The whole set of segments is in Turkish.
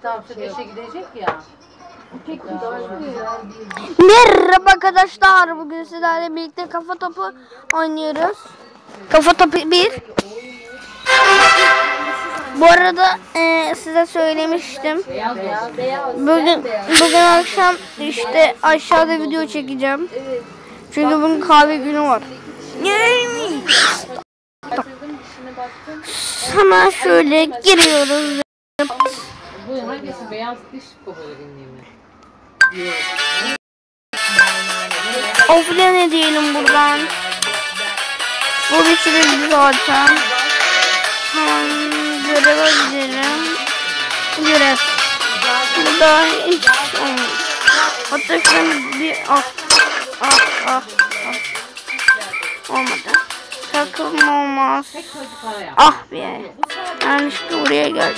tam işe gidecek ya. Merhaba arkadaşlar, bugün sizlerle birlikte kafa topu oynuyoruz. Kafa topu 1. Bu arada size söylemiştim. Bugün akşam işte aşağıda video çekeceğim. Çünkü bugün kahve günü var. Hemen şöyle giriyoruz. Bu hangisi, beyaz diş kovalarını mı? Ofle ne diyelim buradan. Bu bitirildi zaten. Göreve gidelim. Görev. Burada hiç olmadı. Hatta şöyle bir olmadı. Takım olmaz. Ah be. Yanlışlıkla buraya geldim.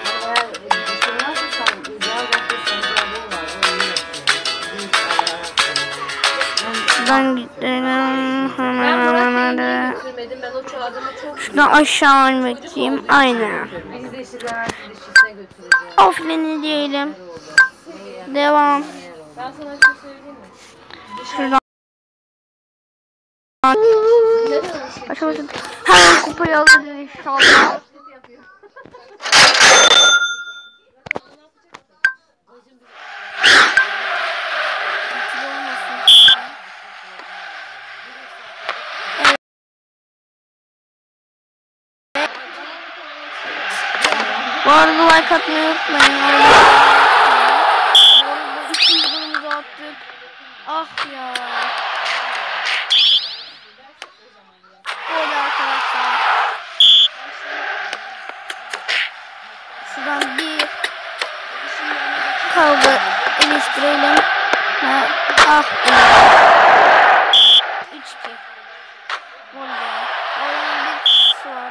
Şuradan gidelim. Hemen. Şuradan aşağı inmekçiyim. Aynen. Ofleni diyelim. Devam. Şuradan. Açamadım. Hemen kupayı alırız inşallah. Bu arada like atmayı unutmayın. Bu arada ikinci bölümümüzü attık. Ah ya. Böyle arkadaşlar. Şuradan bir kavga eleştirelim. Ah ya. 3-2. Burada. Orada bir kişi var.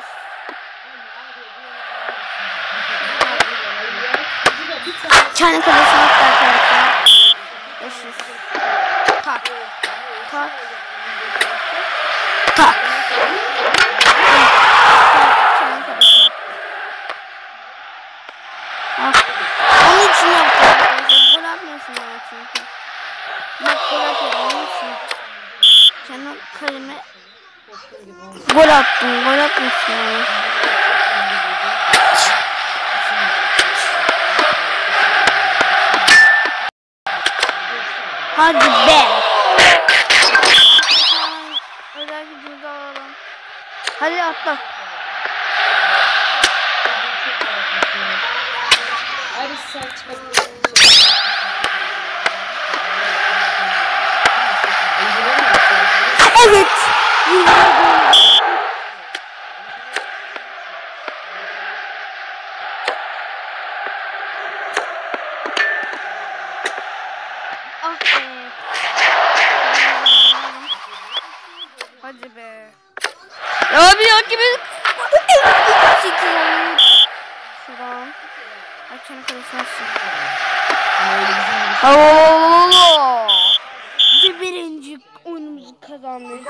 Kendi kalesine attı arkadaşlar. 500. Tak. Tak. Tak. Kendi kalesine. Ah. Onun için yaptım arkadaşlar. Gol atmıyorsun bana çünkü. Bak gol atıyorum. Onun için. Kendi kaleme gol attım. Gol atmışsın yani. Hadi be. Özel gücümüzü alalım. Hadi atla. Evet. Ah be. Hadi be. Abi ya gibi. Şuradan. Açın konuşmasın. Oo. Birinci oyunumuzu kazandık.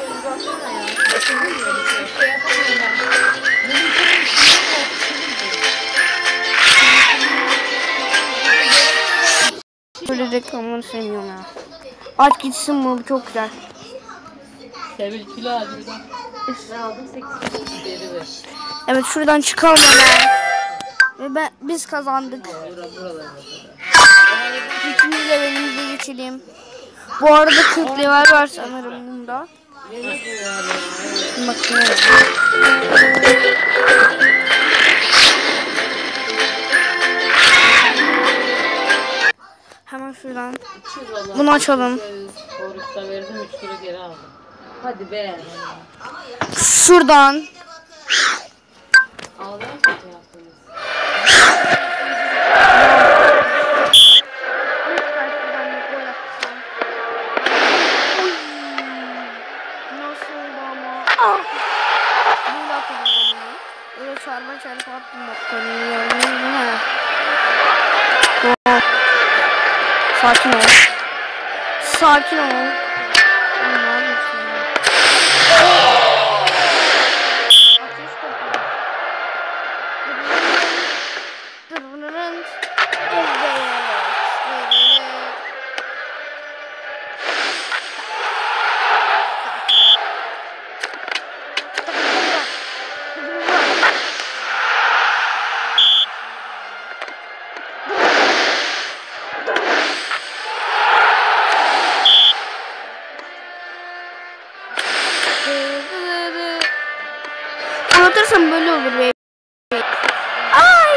Böyle reklamını sevmiyorum ya. Aç gitsin bu çok güzel. Sevil kilo aldım. Ben aldım 8 değeri ver. Evet şuradan çıkalım hemen. Ve biz kazandık. İkinci levelimize geçelim. Bu arada 40 level var sanırım bunda. Bakın. Hemen şuradan. Bunu açalım. Hadi be. Şuradan. Çarpı attım bakalım. Sakin ol. Sakin ol. Anlatırsam böyle olur be. Ay!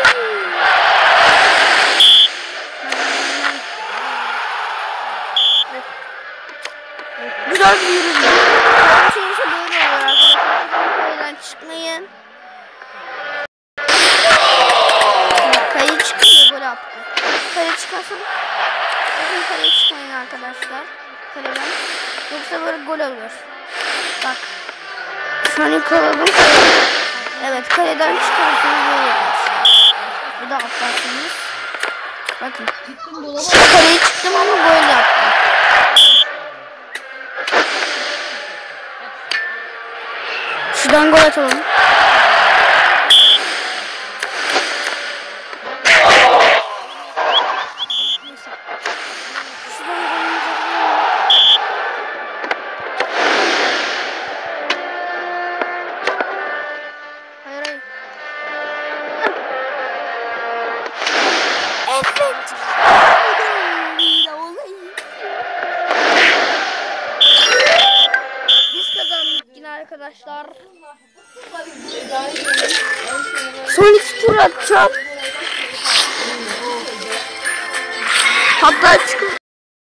Güzel bir yürüyüş. Şey ise böyle olur arkadaşlar. Oradan çıkmayın. Kayı çıkıyor, gol attı. Kayı çıkarsa sakın kaleye çıkmayın arkadaşlar. Kaleden. Yoksa böyle gol olur. Bak. Seni kalalım. Evet, kaleden çıkarsanız böyle olur. Bu da atlarsınız. Bakın. Kaleye çıktım ama gol yaptım. Şuradan gol atalım. Arkadaşlar son 2 tur atacağım. Hatta çıkıp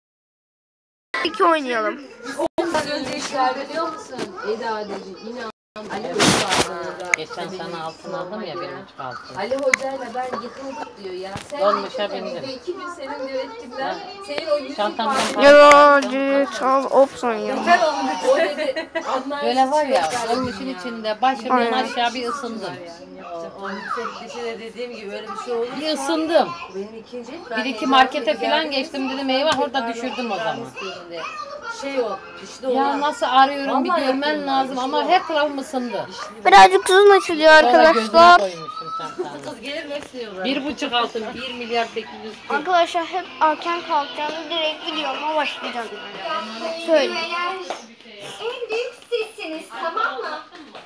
2 oynayalım. Biliyor musun? Eda dedi. İnan. Ali Geçen sene altın aldım ya, 1,5 altın. Ali Hoca'yla ben yıkıldık diyor ya. Sen Dolmuşa bindim. 2 gün senin diyor ettiğinden senin o yüzük Çantamdan Yalancı çal opson ya. o dedi. böyle var ya, dolmuşun içinde başımdan aşağı bir ısındım. O müfettişine dediğim gibi öyle bir şey olur. Bir ısındım. Benim ikinci. Bir iki markete falan geçtim, dedim eyvah, orada düşürdüm o zaman. Şey o. İşte Ya nasıl arıyorum, bir görmen lazım ama her tarafım ısındı. Birazcık uzun açılıyor Sonra gözüme arkadaşlar. koymuşum çantamı. kız gelir mi hepsini yiyorlar. 1,5 altın, 1 milyar 800. Arkadaşlar hep erken kalkacağım. Direkt videoma başlayacağım. Söyle. En büyük sizsiniz, tamam mı?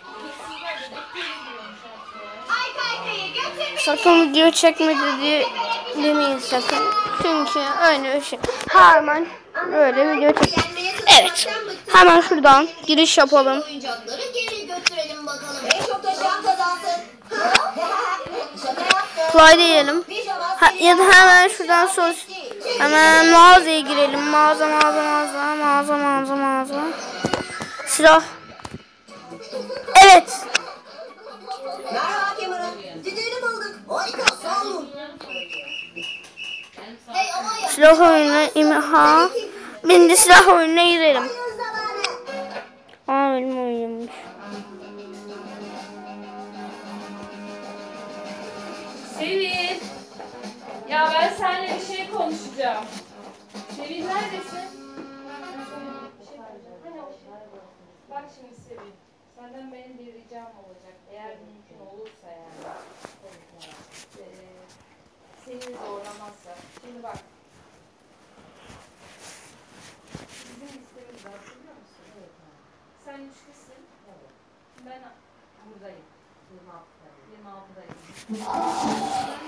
Ay kaykayı götürmeyin. Sakın video çekme demeyin sakın. Çünkü öyle bir şey. Hemen böyle video çek. Evet. Hemen şuradan giriş yapalım. Oyuncakları geri götürelim bakalım. En çok taşıyan kazansın. Şaka yaptım. Play diyelim. Ya da hemen şuradan hemen mağazaya girelim. Mağaza. Silah. Evet. Merhaba Cameron. Düdüğünü bulduk. Harika, sağ olun. Hey Amaya. Silah oyununa imha. Ben de silah oyununa girelim. Oyun zamanı. Aa benim oyunummuş. Sevil. Ya ben seninle bir şey konuşacağım. Sevil neredesin? Bak şimdi Sevil. Senden benim bir ricam olacak. Eğer mümkün olursa yani. Seni zorlamazsa. Şimdi bak. Bizim listemiz var. Biliyor musun? Evet. Sen üçlüsün. Evet. Ben buradayım. 26'dayım. 26'dayım.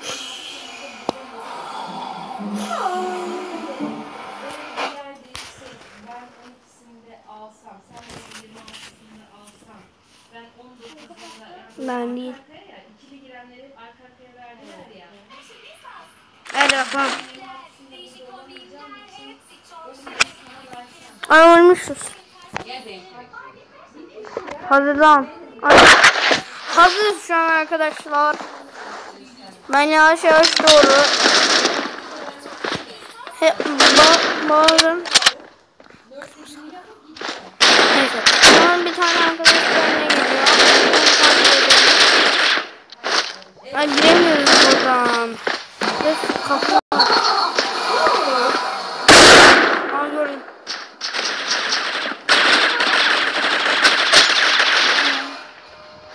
Eğer değilse ben 12'sinde alsam, sen de 26'sında alsan, ben 19'unda Ben değil. arkaya ya, ikili girenleri arka arkaya verdiler ya. Hadi bakalım. Ay ölmüşüz. Hazırlan. Hazırız şu an arkadaşlar. Ben yavaş yavaş doğru. Bağırın. Neyse. Şu an bir tane arkadaş önüne geliyor. Ay giremiyoruz buradan. Kapı. Aa gördüm.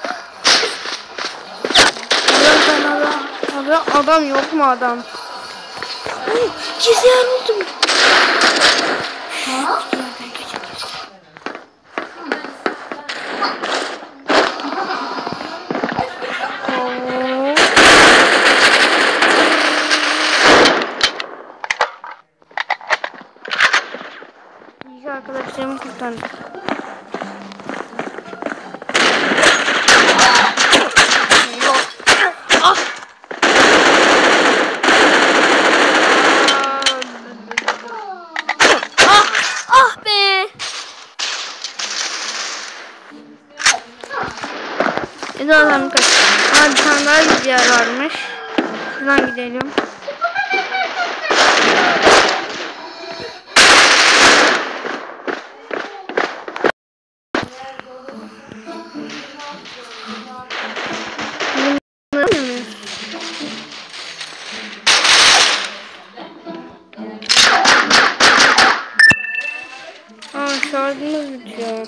Adam yok mu adam? Gizli yer buldum. İyi arkadaşlarımı kurtardım. Ah be. Zaten kaç. Bir tane daha bir yer varmış. Şuradan gidelim. Şarjımız bitiyor.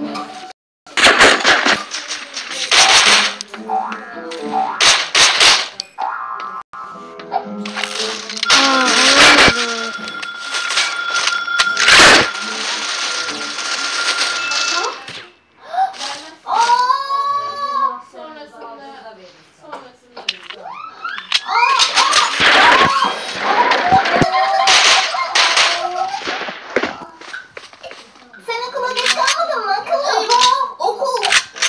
Sen okula geç kalmadın mı? Akıllı. Eyvah, okul.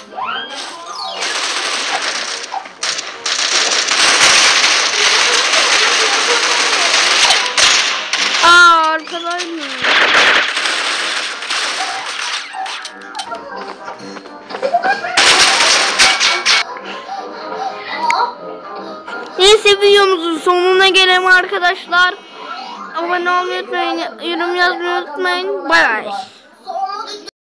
Arkadayım. Neyse videomuzun sonuna gelelim arkadaşlar. Abone olmayı unutmayın, yorum yazmayı unutmayın. Bay bay.